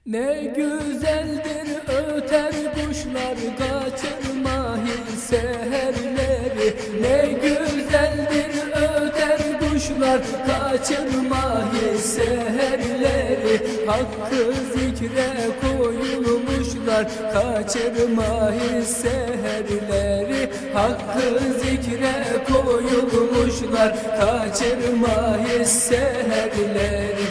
Ne güzeldir öter kuşlar, kaçırma hiç seherleri. Ne güzeldir öter kuşlar, kaçırma hiç seherleri. Hakkı zikre koyulmuşlar, kaçırma hiç seherleri. Hakkı zikre koyulmuşlar, kaçırma hiç seherleri.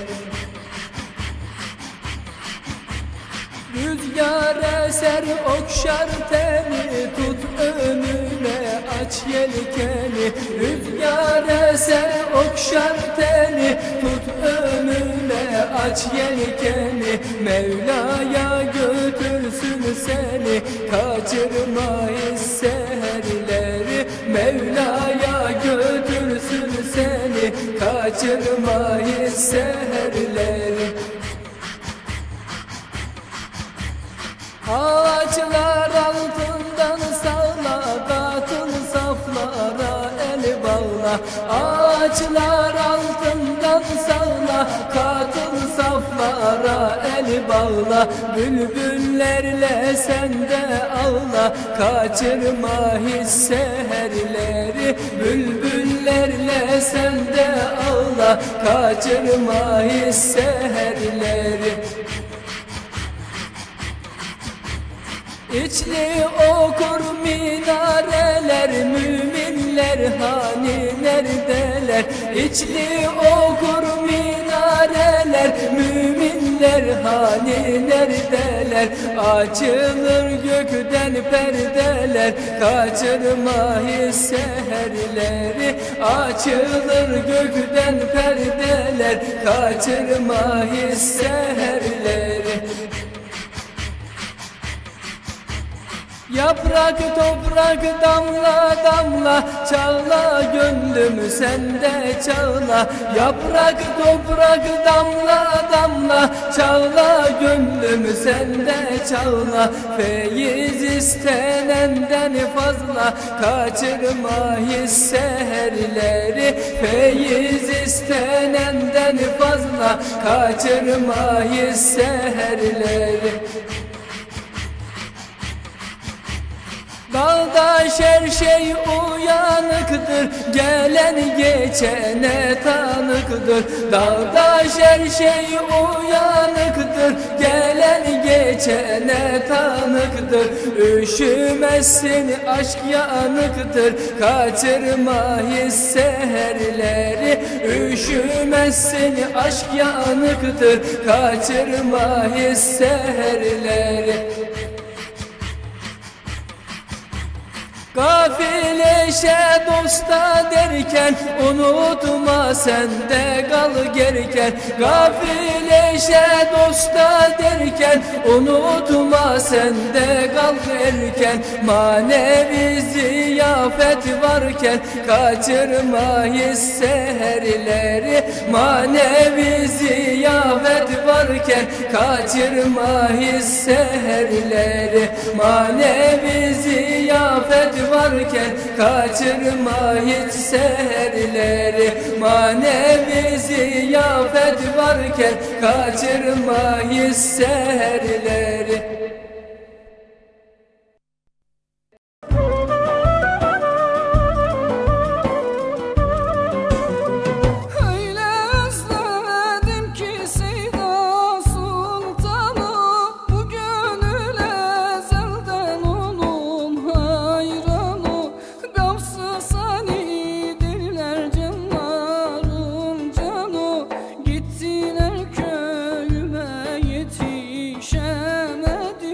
Rüzgar eser okşar teni, tut önüne aç yelkeni. Rüzgar eser okşar teni, tut önüne aç yelkeni. Mevla'ya götürsün seni, kaçırma hiç seherleri. Mevla'ya götürsün seni, kaçırma hiç seherleri. Ağaçlar altından sağla, katıl saflara el bağla. Ağaçlar altından sağla, katıl saflara el bağla. Bülbüllerle sen de ağla, kaçırma hiç seherleri. Bülbüllerle sen de ağla, kaçırma hiç seherleri. İçli okur minareler, müminler hani neredeler? İçli okur minareler, müminler hani neredeler? Açılır gökten perdeler, kaçırma hiç seherleri. Açılır gökten perdeler, kaçırma hiç seherleri. Yaprak toprak damla damla, çağla gönlüm sende çağla. Yaprak toprak damla damla, çağla gönlüm sende çağla. Feyiz istenenden fazla, kaçırma hiç seherleri. Feyiz istenenden fazla, kaçırma hiç seherleri. Dağda her şey uyanıktır, gelen geçene tanıktır. Dağda her şey uyanıktır, gelen geçene tanıktır. Üşümezsin aşk yanıktır, kaçırma hiç seherleri. Üşümezsin aşk yanıktır, kaçırma hiç seherleri. Gafil eşe dosta derken, unutma sen de kal gerken. Gafil eşe dosta derken, unutma sen de kal erken. Manevi ziyafet varken, kaçırma hiç seherleri. Manevi ziyafet varken, kaçırma hiç seherleri. Manevi ziyafet varken, kaçırma hiç seherleri. Manevi ziyafet varken, kaçırma hiç seherleri. Gittiler köyüme yetişemedim.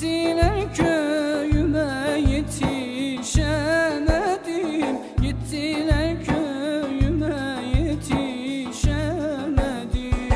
Gittiler köyüme yetişemedim, gittiler köyüme yetişemedim.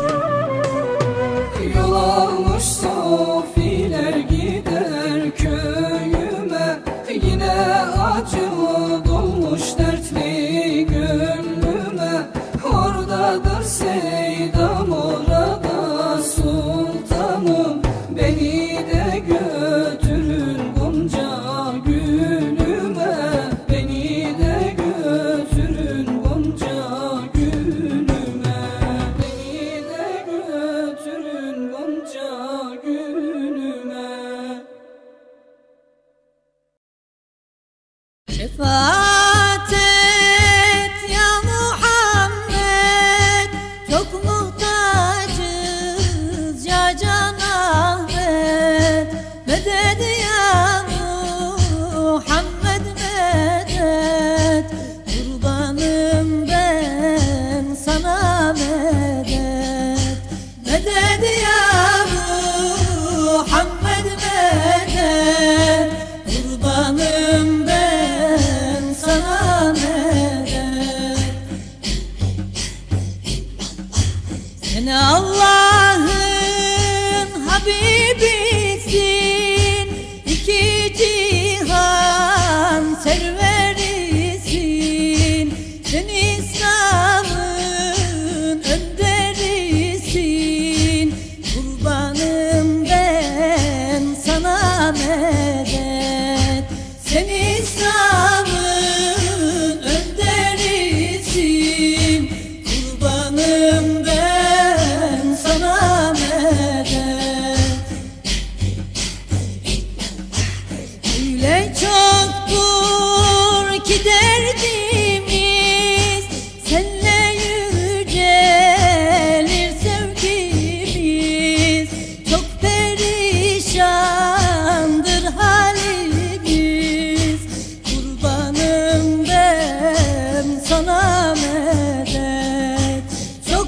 Yol almış sofiler gider köyüme, yine acı dolmuş dertli gönlüme. Oradadır Seydam, orada sultanım, beni de götürün Gonca gülüme, beni de götürün Gonca gülüme, beni de götürün Gonca gülüme. Şefaat et ya Muhammed, çok muhtacız ya Can Ahmet. Medet ya Muhammed medet, kurbanım ben sana medet. Medet ya Muhammed medet, kurbanım ben sana medet. Sen Allah'ın Habibisin, iki cihan serverisin. Sen İslam'ın önderisin, kurbanım ben sana medet. Sen İslam'ın önderisin, kurbanım ben sana medet. Öyle çoktur ki derdimiz, senle yücelir sevgimiz. Çok perişandır halimiz, kurbanım ben sana medet. Çok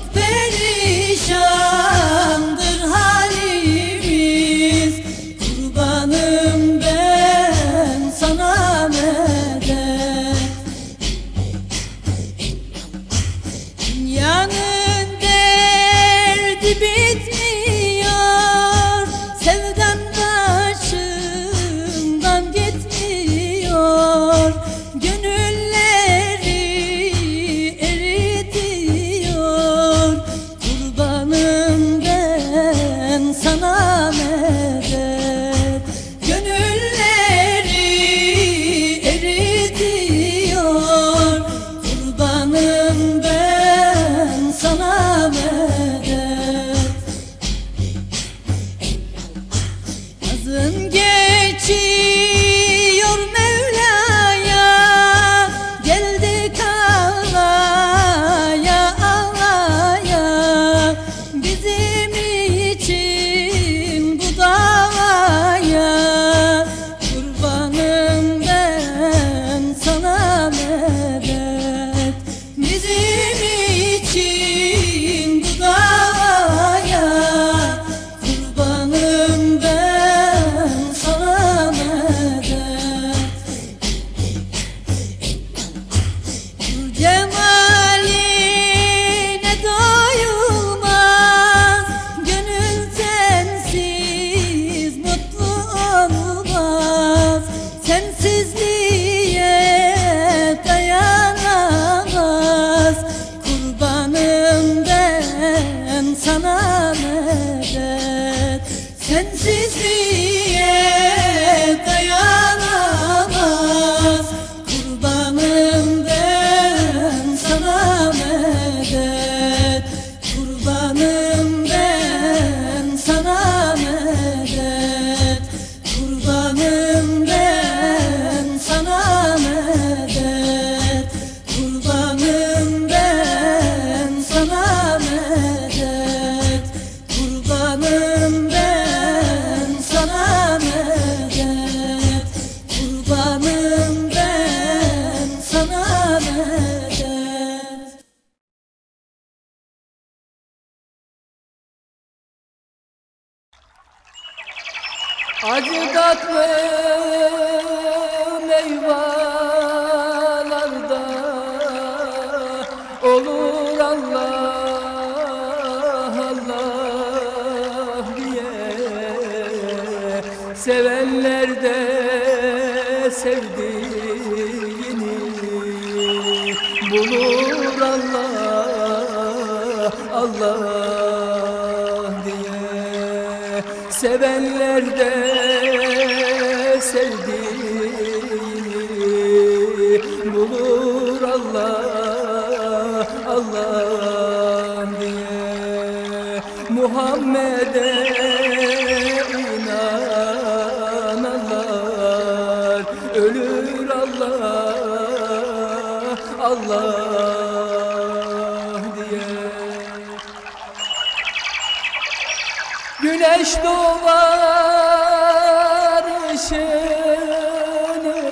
perişandır halimiz, kurbanım ben sana medet. Dünyanın derdi bitmiyor, sevdan başımdan gitmiyor. Gönülleri eritiyor, kurbanım ben sana medet. Gönülleri eritiyor, kurbanım ben sana medet. Yazın geçiyor Mevla'ya, geldik ağlaya ağlaya. Bizim için bu davaya, kurbanım ben sana medet. Bizim için bu davaya, kurbanım ben Acı tatlı meyvelerde olur Allah Allah diye, sevenler de sevdiğini bulur Allah Allah diye, sevenler de sevdiğini bulur Allah Allah diye. Muhammed'e inananlar ölür Allah Allah diye. Güneş doğar ışığını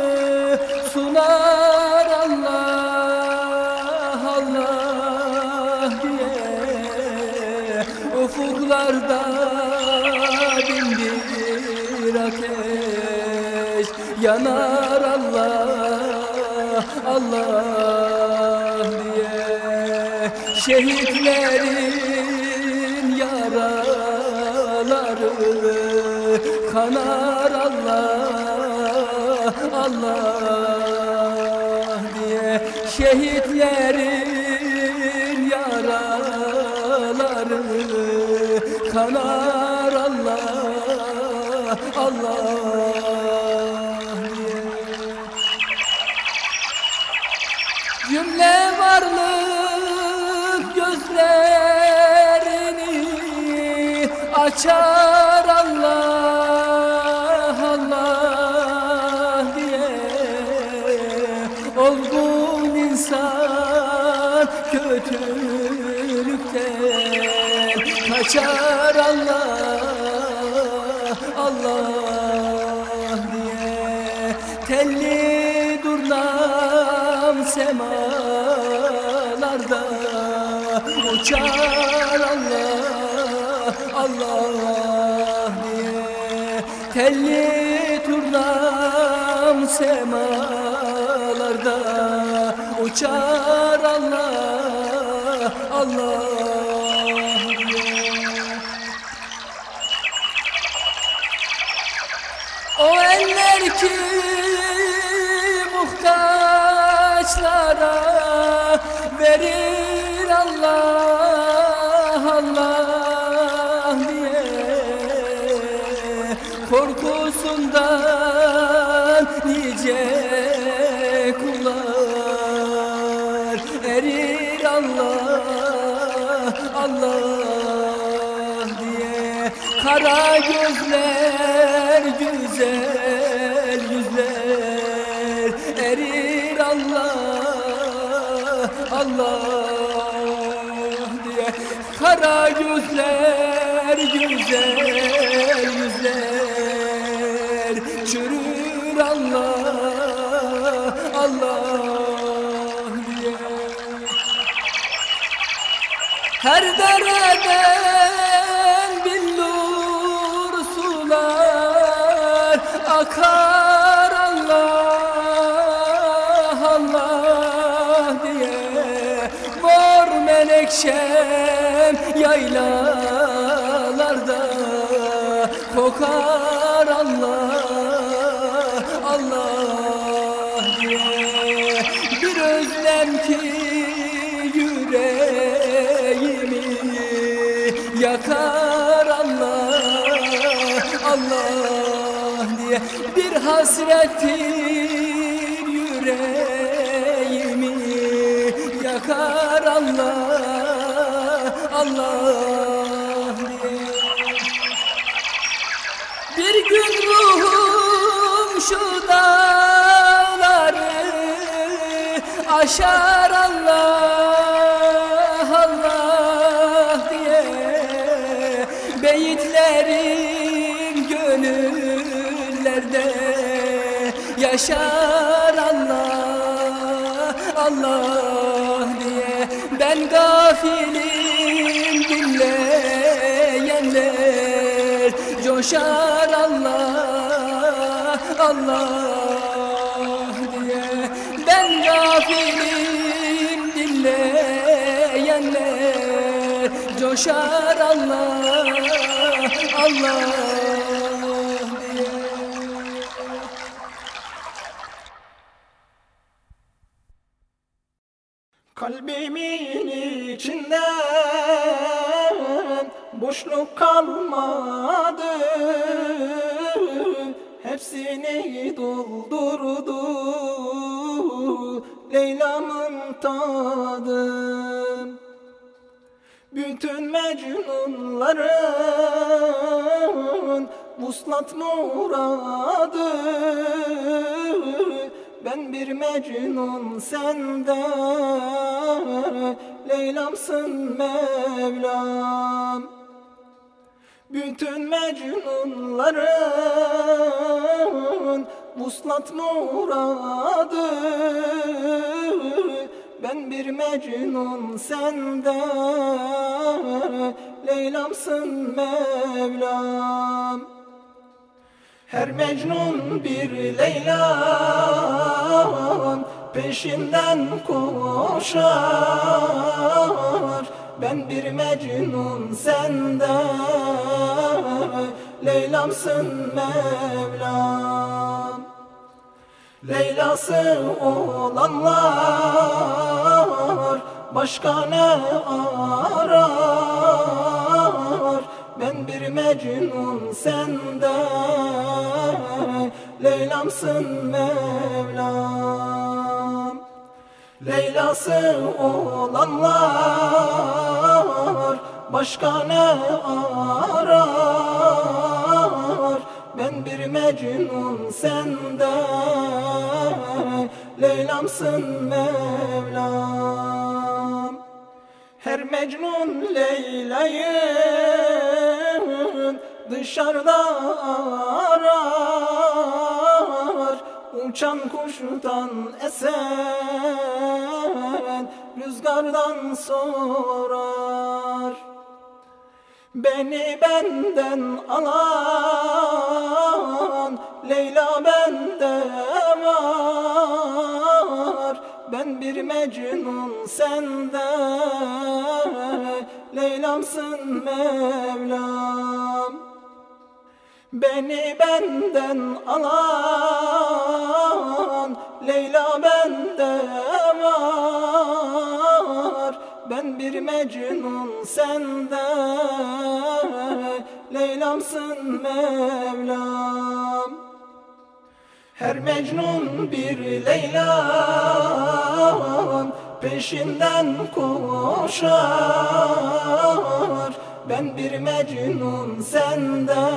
sunar Allah Allah diye, ufuklarda bin bir ateş yanar Allah Allah diye, şehitlerin yaraları kanar Allah Allah diye, şehitlerin yaraları kanar Allah Allah diye. Cümle varlık gözlerini açar Allah Allah diye, olgun insan kötülükten kaçar Allah Allah diye, telli durnam semalarda uçar Allah Allah diye, telli turnam semalarda uçar Allah Allah diye. O eller ki muhtaçlara verir Allah Allah diye, korkusundan nice kullar erir Allah Allah diye, kara gözler güzel yüzler erir Allah Allah diye, kara gözler güzel yüzler çürür Allah Allah diye. Her dereden billur sular akar Allah Allah diye, mor menekşem yaylalarda kokar Allah Allah diye, bir özlem ki yüreğimi yakar Allah Allah diye, bir hasrettir yüreğimi yakar Allah Allah diye. Bir gün ruhum şu dağları aşar Allah Allah diye, beyitlerim gönüllerde yaşar Allah Allah diye, ben gafilim dinleyenler coşar Allah Allah diye. Ben gafilim dinleyenler coşar Allah Allah diye. Kalbimin içinden boşluk kalmadı, hepsini doldurdu Leyla'mın tadı. Bütün mecnunların vuslat muradı, ben bir mecnun sende, Leyla'msın Mevlam. Bütün mecnunların vuslat muradı, ben bir mecnun sende, Leyla'msın Mevlam. Her mecnun bir Leyla'nın peşinden koşar, ben bir mecnun sende, Leyla'msın Mevlam. Leyla'sı olanlar başka ne arar, ben bir mecnun sende, Leyla'msın Mevlam. Leyla'sı olanlar başka ne arar, ben bir mecnun sende, Leyla'msın Mevlam. Her mecnun Leyla'yı dışarıda arar, uçan kuştan esen rüzgardan sorar. Beni benden alan Leyla bende var, ben bir mecnun sende, Leyla'msın Mevlam. Beni benden alan Leyla bende var, ben bir mecnun sende, Leyla'msın Mevlam. Her mecnun bir Leyla'nın peşinden koşar, ben bir mecnun sende,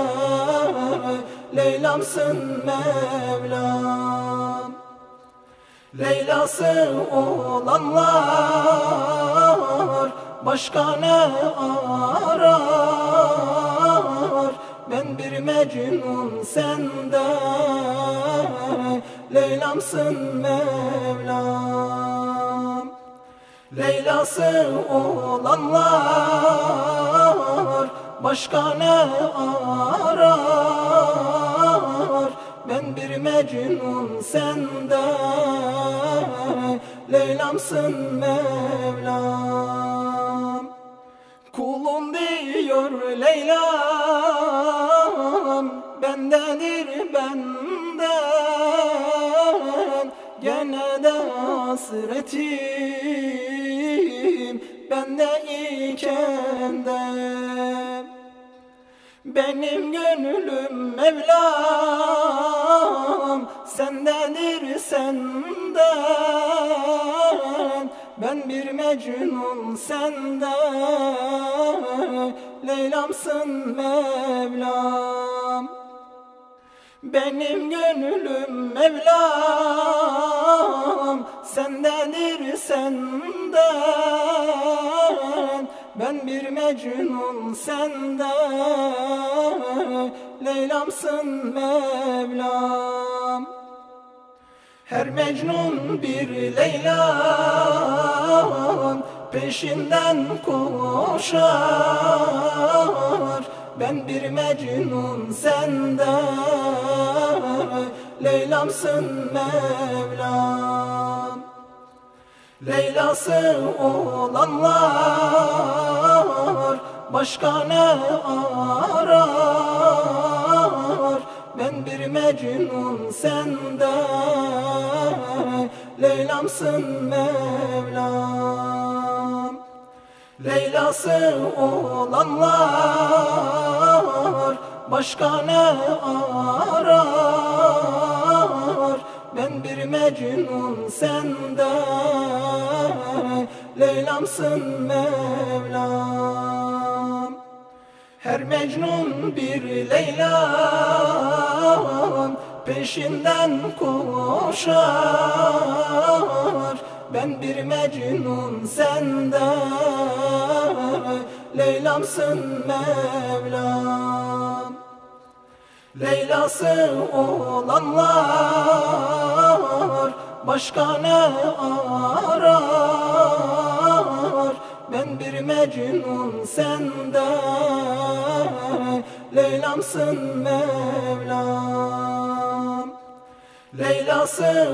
Leyla'msın Mevlam. Leyla'sı olanlar başka ne arar, ben bir mecnun sende, Leyla'msın Mevlam. Leyla'sı olanlar başka ne arar, ben bir mecnun sende, Leyla'msın Mevlam. Kulum diyor Leyla'm, bendedir benden, gene de hasretim bende iken de. Benim gönlüm Mevlam sendedir senden, ben bir mecnun sende, Leyla'msın Mevlam. Benim gönlüm Mevlam sendedir senden, ben bir mecnun sende, Leyla'msın Mevlam. Her mecnun bir Leyla'nın peşinden koşar, ben bir Mecnun sende. Leylamsın Mevlam. Leylası olanlar başka ne arar? Ben bir Mecnun sende. Leylamsın Mevlam. Leylası olanlar başka ne arar? Ben bir Mecnun sende. Leylamsın Mevlam. Her Mecnun bir Leyla'nın peşinden koşar. Ben bir Mecnun sende. Leylamsın Mevlam. Leylası olanlar başka ne arar? Ben bir Mecnun sende. Leylamsın Mevlam. Leylası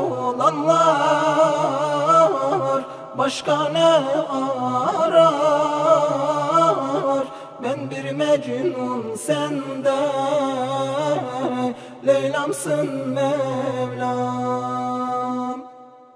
olanlar başka ne arar? Ben bir Mecnun sende. Leylamsın Mevlam.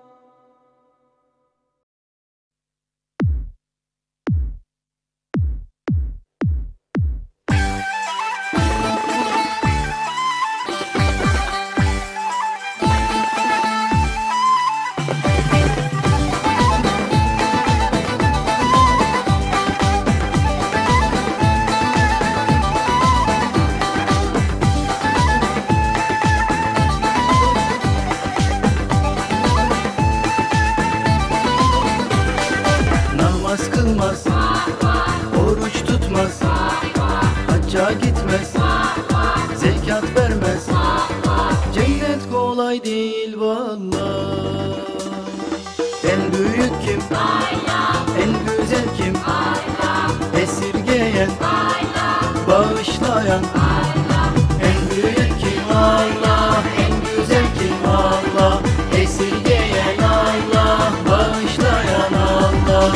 Namaz kılmaz, oruç tutmaz, hacca gitmez, zekat vermez. Cennet kolay değil vallahi. En büyük kim? En güzel kim? Esirgeyen, bağışlayan. En büyük kim? Allah. En güzel kim? Allah. Esirgeyen Allah, bağışlayan Allah.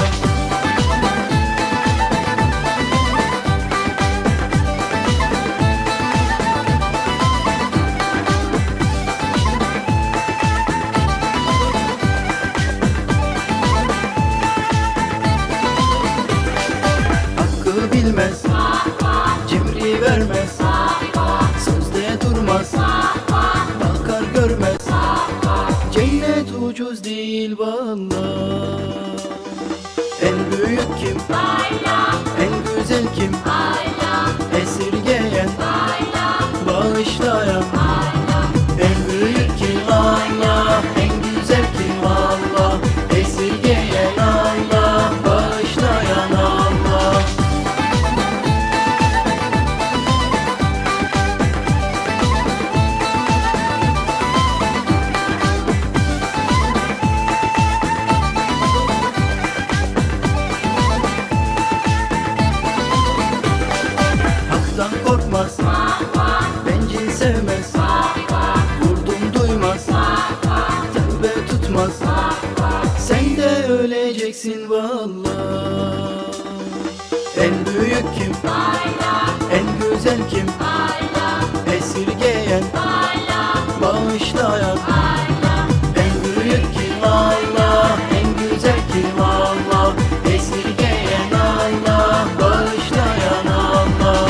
Hakkı bilmez, cimri vermez, sözde durmaz, bakar görmez. Cennet ucuz değil vallahi. En büyük kim? En güzel kim? Esirgeyen, bağışlayan. En büyük kim? Allah. En güzel kim? Allah. Esirgeyen Allah, bağışlayan Allah. Hak'tan korkmaz, bencil sevmez, vurdum duymaz, tövbe tutmaz. Sen de öleceksin vallahi. En büyük kim? En güzel kim? Esirgeyen, bağışlayan. En büyük kim? Allah. En güzel kim? Allah. Esirgeyen Allah, bağışlayan Allah.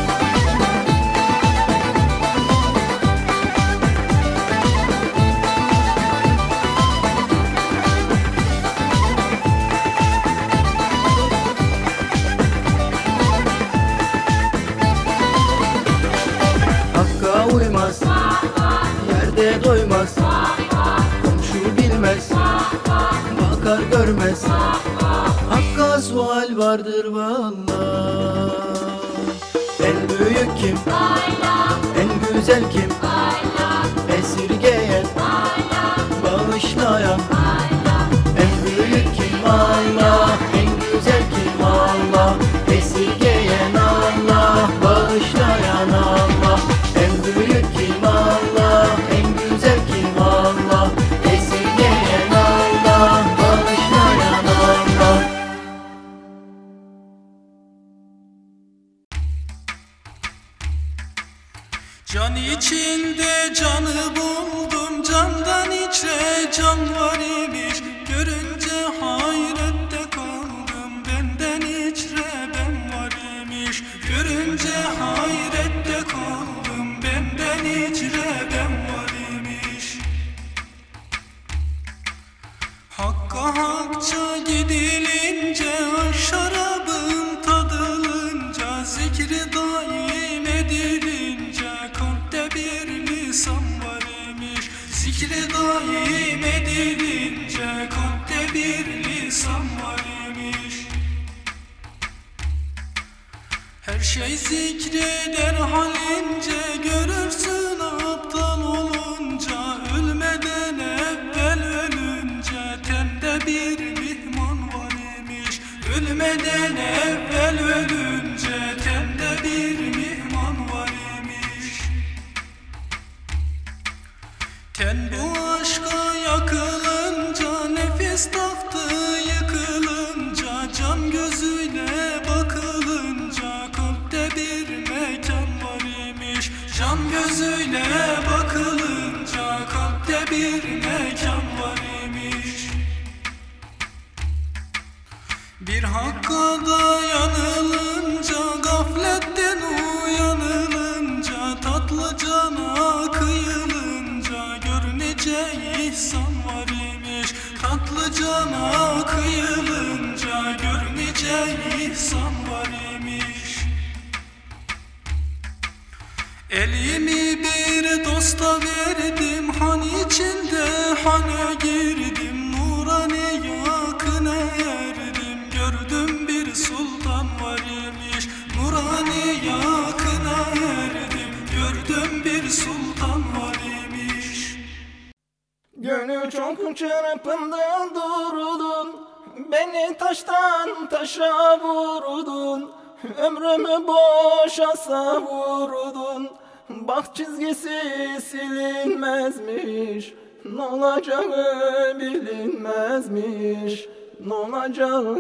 Hakka uymaz, yerde doymaz, komşu bilmez, bakar görmez. Hakka sual vardır vallahi. En büyük kim? En güzel kim? Esirgeyen, bağışlayan. En büyük kim? Allah. En güzel kim? Allah. Esirgeyen Allah, Can içinde canı buldum, candan içre can var imiş. Görünce hayrette kaldım, benden içre ben var imiş. Görünce hayrette kaldım, benden içre ben var imiş. Hakka hakça gidilince, şarabın tadılınca, zikri daim edilince, kalpte bir lisan var imiş. Zikri daim edilince, kalpte bir lisan var imiş. Her şey zikreder halince, görürsün aptal olunca. Ölmeden evvel ölünce, tende bir mihman var imiş. Ölmeden evvel ölünce, tende bir mihman var imiş. Ten bu aşka yakılınca, nefis tahtı yıkılınca, can gözüyle bakılınca, kalpte bir mekan var imiş. Can gözüyle bakılınca, kalpte bir mekan var imiş. Bir hakka dayanılınca, gafletten uyanılınca, tatlı cana kıyılınca, görünece ihsan var imiş. Tatlı cana kıyılınca, görünece ihsan var imiş. Elimi bir dosta verdim, han içinde hane girdim, nurani yakına erdim. Gördüm bir sultan var imiş, nurani yakına erdim. Gördüm bir sultan var imiş. Gönül çok çırpındı durdun, beni taştan taşa vurdun. Ömrümü boşa savurdun, bak çizgisi silinmezmiş. Ne olacağı bilinmezmiş, ne olacağı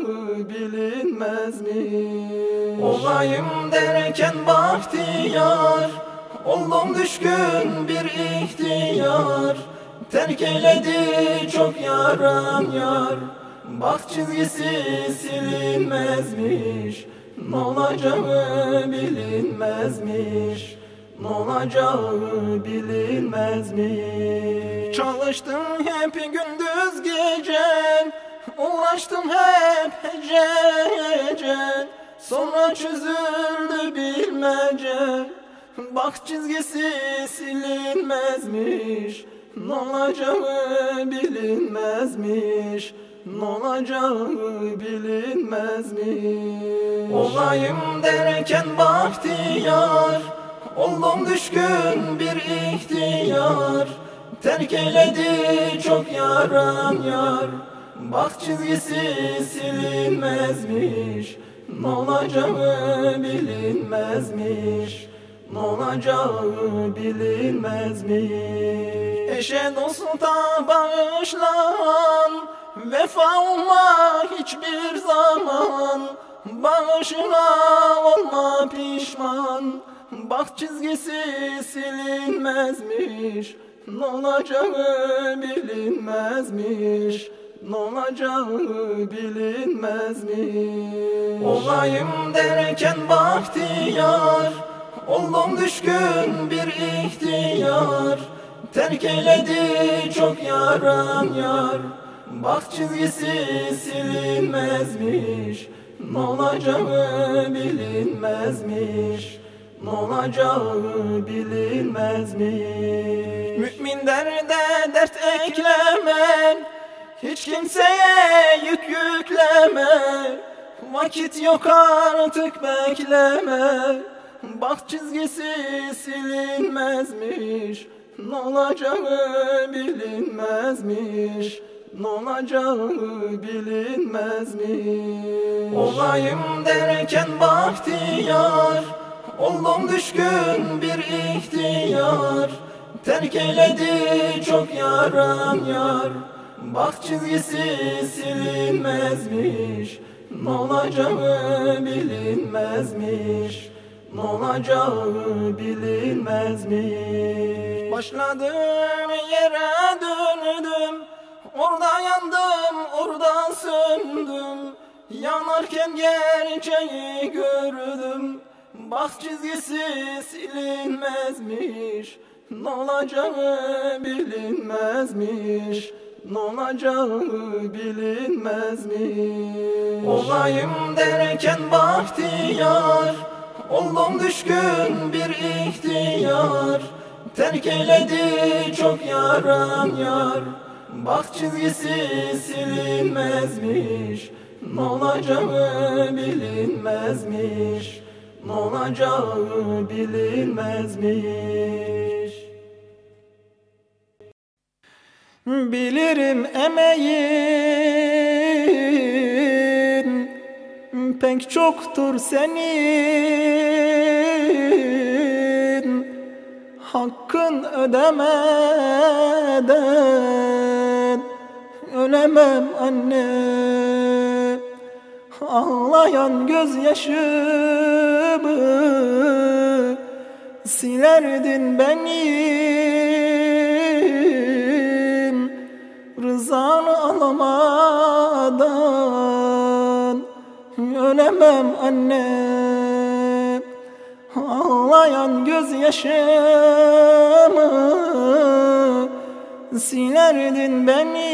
bilinmezmiş. Olayım derken bahtiyar, oldum düşkün bir ihtiyar. Terk eyledi çok yaran yar, bak çizgisi silinmezmiş. Ne olacağı bilinmezmiş, ne olacağı bilinmezmiş. Çalıştım hep gündüz gece, uğraştım hep hece hece. Sonra çözüldü bilmece, bak çizgisi silinmezmiş. Ne olacağı bilinmezmiş, ne olacağı bilinmezmiş. Olayım derken bahtiyar, oldum düşkün bir ihtiyar. Terk eyledi çok yaran yar, bak çizgisi silinmezmiş. Ne olacağı bilinmezmiş, ne olacağı bilinmezmiş. Eşe dosta bağışlan, vefa olma hiçbir zaman. Bağışına olma pişman, bak çizgisi silinmezmiş. Ne olacağı bilinmezmiş, ne olacağı bilinmezmiş. Olayım derken bahtiyar, oldum düşkün bir ihtiyar. Terk eyledi çok yaran yar, bak çizgisi silinmezmiş. Ne olacağı bilinmezmiş, ne olacağı bilinmezmiş. Mümin derde dert ekleme, hiç kimseye yük yükleme. Vakit yok artık bekleme, bak çizgisi silinmezmiş. Ne olacağı bilinmezmiş, ne olacağı bilinmezmiş. Olayım derken bahtiyar, oldum düşkün bir ihtiyar. Terk eyledi çok yaran yar, bak çizgisi silinmezmiş. Ne olacağı bilinmezmiş, n'olacağı bilinmezmiş. Başladığım yere döndüm, orada yandım, orada söndüm. Yanarken gerçeği gördüm, bak çizgisi silinmezmiş, n'olacağı bilinmezmiş, n'olacağı bilinmezmiş. Olayım derken bahtiyar, oldum düşkün bir ihtiyar. Terk eyledi çok yaran yar, bak çizgisi silinmezmiş, n'olacağı bilinmezmiş, n'olacağı bilinmezmiş. Bilirim emeğin pek çoktur senin, hakkın ödemeden ölemem anne. Ağlayan gözyaşımı silerdin benim, rızanı alamadan ölemem anne. Ağlayan gözyaşımı silerdin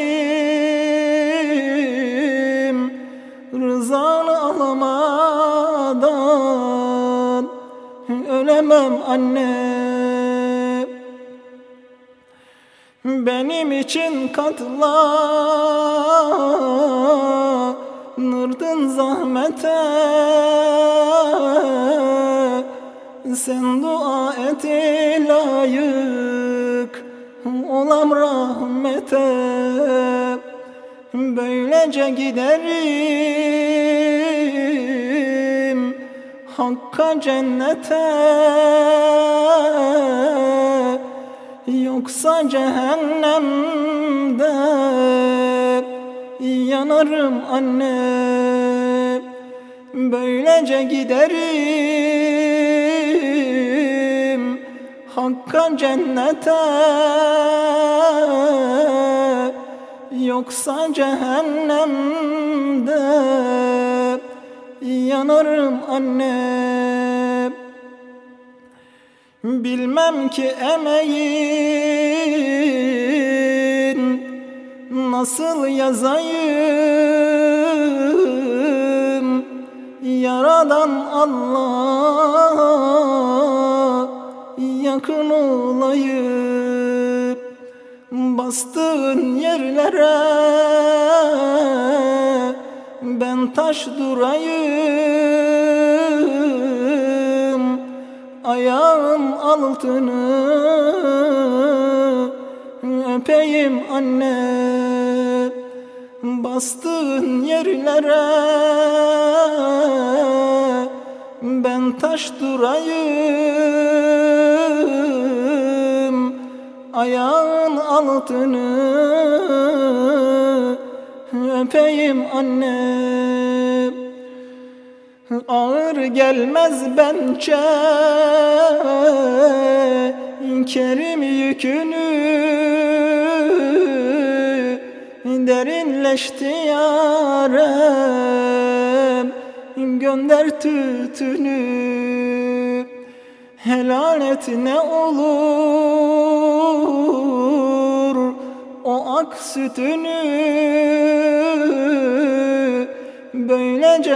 benim, rızanı alamadan ölemem anne. Benim için katlanırdın zahmete, sen dua et layık olam rahmete. Böylece giderim Hakk'a cennete, yoksa cehennemde yanarım anne. Böylece giderim Hakk'a cennete, yoksa cehennemde yanarım anne. Bilmem ki emeğin nasıl yazayım, Yaradan Allah yakın olayım. Bastığın yerlere ben taş durayım, ayağım altını öpeyim anne. Bastığın yerlere ben taş durayım, ayağın altını öpeyim anne. Ağır gelmez bence Kerim yükünü, derinleşti yarem gönder tütünü. Helal et ne olur o ak sütünü, böylece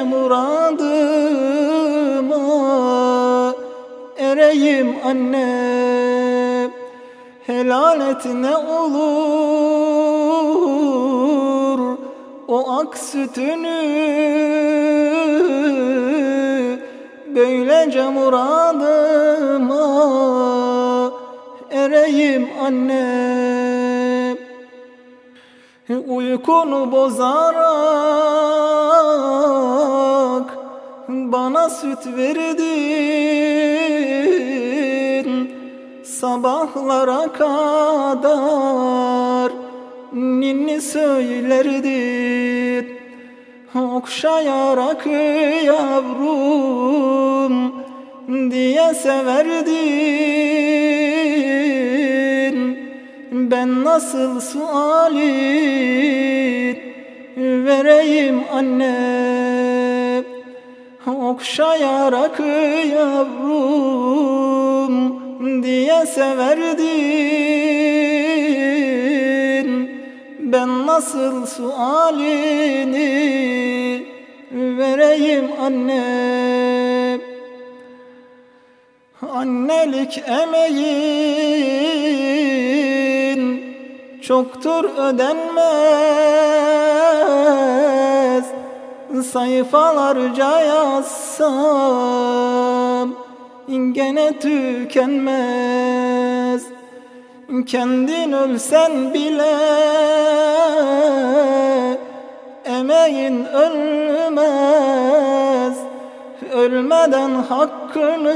muradıma ereyim anne. Helal et ne olur o ak sütünü, böylece muradıma ereyim anne. Uykunu bozarak bana süt verdin, sabahlara kadar ninni söylerdin. Okşayarak yavrum diye severdin. Ben nasıl sualin vereyim anne, okşayarak yavrum diye severdin. Ben nasıl sualini vereyim anne. Annelik emeğin çoktur ödenmez. Sayfalarca yazsam gene tükenmez. Kendin ölsen bile emeğin ölmez. Ölmeden hakkını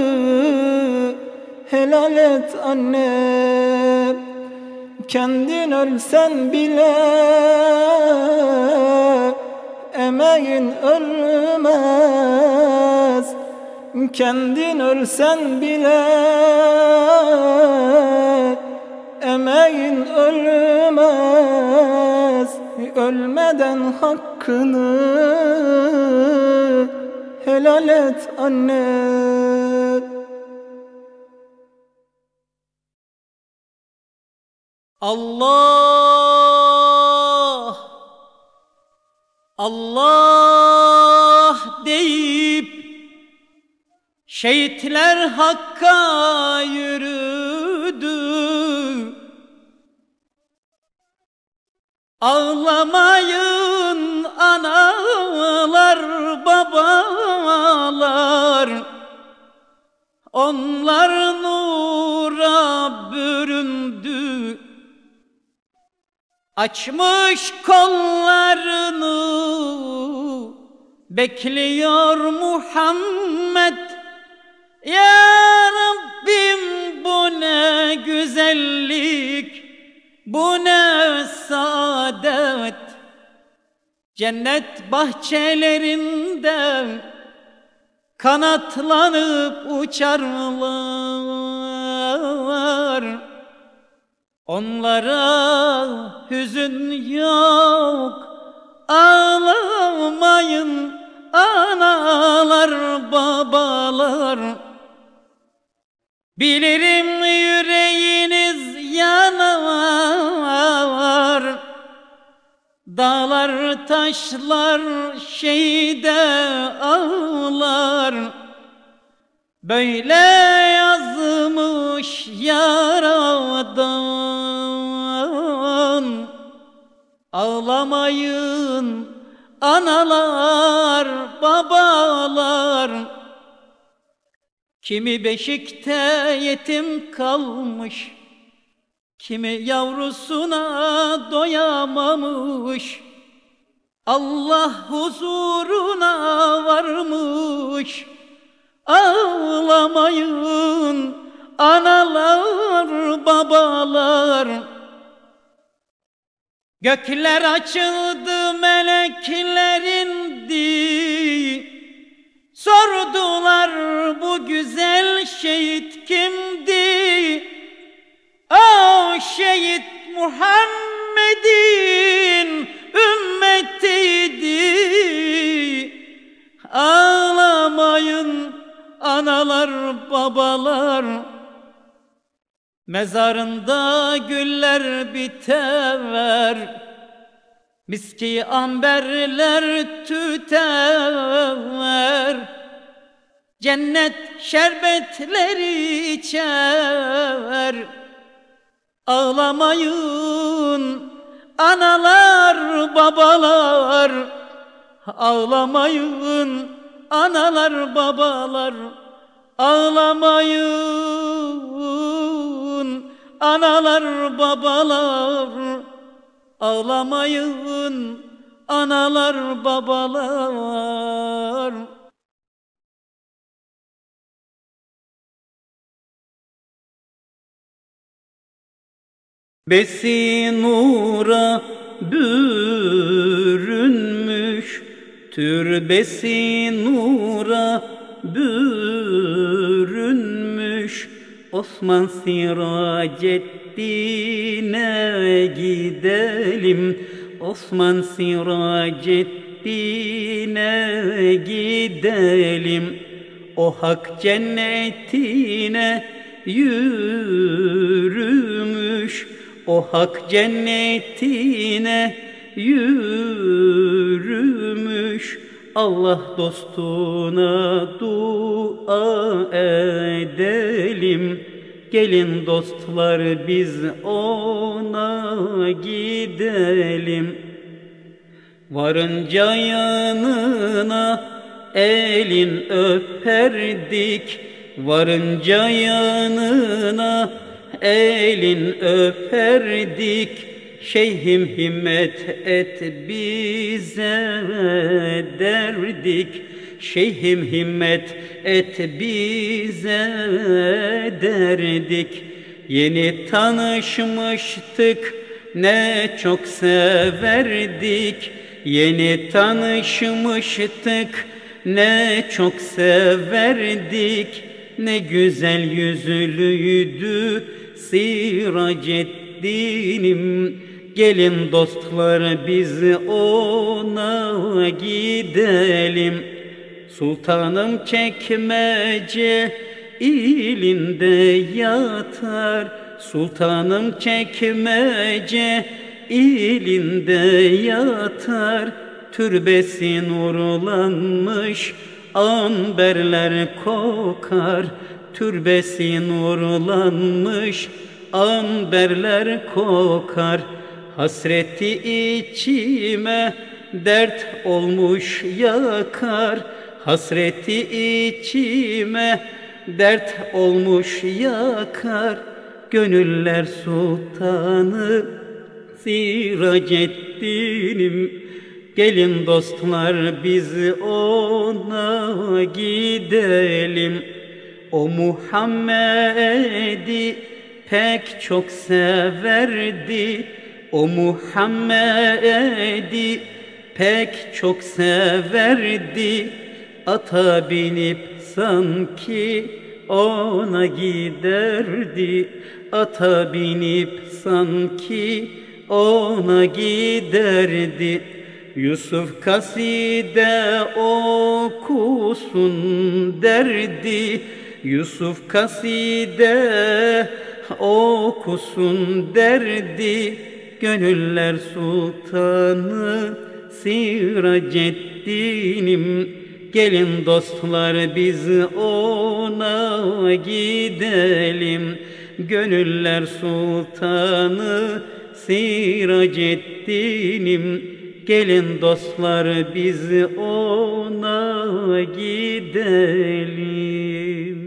helal et anne. Kendin ölsen bile emeğin ölmez. Kendin ölsen bile emeğin ölmez. Ölmeden hakkını helal et anne. Allah, Allah deyip şehitler Hakk'a yürüdü. Ağlamayın analar, babalar, onlar nura büründü. Açmış kollarını bekliyor Muhammed. Ya Rabbim, bu ne güzellik, bu ne saadet. Cennet bahçelerinde kanatlanıp uçarlar. Onlara hüzün yok, ağlamayın analar, babalar. Bilirim yüreğiniz yanar, dağlar taşlar şehide ağlar. Böyle yazmış Yaradan. Ağlamayın analar, babalar. Kimi beşikte yetim kalmış, kimi yavrusuna doyamamış. Allah huzuruna varmış. Ağlamayın analar, babalar. Gökler açıldı, melekler indi. Sordular, bu güzel şehit kimdi? O şehit Muhammed'in ümmetiydi. Ağlamayın analar, babalar. Mezarında güller biter, miski amberler tüter. Cennet şerbetleri içer. Ağlamayın analar, babalar. Ağlamayın analar, babalar. Ağlamayın analar, babalar. Ağlamayın analar, babalar. Besi nura bürünmüş, türbesi nura bürünmüş. Osman Siraceddin'e gidelim, Osman Siraceddin'e gidelim. O hak cennetine yürümüş, o hak cennetine yürümüş. Allah dostuna dua edelim, gelin dostlar biz ona gidelim. Varınca yanına elin öperdik, varınca yanına elin öperdik. Şeyhim himmet et bize derdik, şeyhim himmet et bize derdik. Yeni tanışmıştık, ne çok severdik, yeni tanışmıştık, ne çok severdik. Ne güzel yüzlüydü Siraceddin'im, gelin dostlar biz ona gidelim. Sultanım çekmece ilinde yatar, sultanım çekmece ilinde yatar. Türbesi nurlanmış, amberler kokar, türbesi nurlanmış, amberler kokar. Hasreti içime dert olmuş yakar, hasreti içime dert olmuş yakar. Gönüller sultanı Siraceddin'im, gelin dostlar biz ona gidelim. O Muhammed'i pek çok severdi, o Muhammed'i pek çok severdi. Ata binip sanki ona giderdi, ata binip sanki ona giderdi. Yusuf kaside okusun derdi, Yusuf kaside okusun derdi. Gönüller sultanı Siraceddin'im, gelin dostlar biz ona gidelim. Gönüller sultanı Siraceddin'im, gelin dostlar biz ona gidelim.